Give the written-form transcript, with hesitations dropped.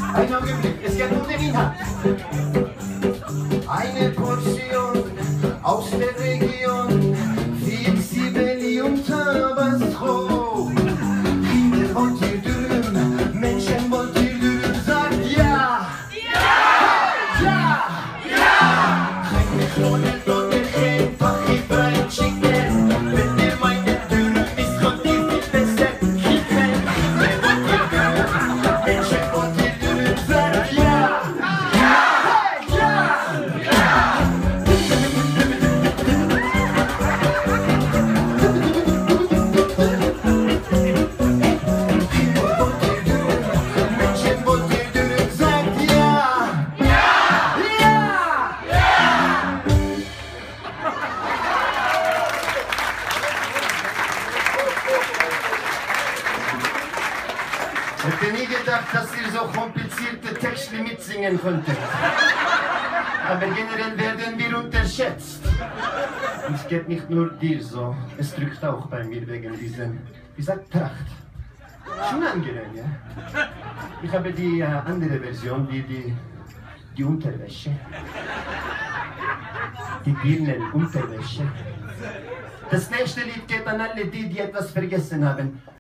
Ein Augenblick, es geht um den Inhalt. Eine Portion aus der Region, Fixibelli und Tabasco. Kinder wollt ihr dürüm, Menschen wollt ihr dürüm, sagt ja! Ja! Ja! Ja! Keine Klone, Donner, einfach Ibrahim Chicken. Wenn ihr meine Dürüm ist, kommt ihr viel besser kicken. Wer wollt ihr dürüm, Menschen wollt ihr dürüm, sagt ja! Ich hätte nie gedacht, dass ihr so komplizierte Texte mitsingen könntet. Aber generell werden wir unterschätzt. Und es geht nicht nur dir so, es drückt auch bei mir wegen diesem, wie sagt Tracht. Schon angenehm, ja? Ich habe die andere Version, die Unterwäsche. Die Birnenunterwäsche. Das nächste Lied geht an alle die, die etwas vergessen haben.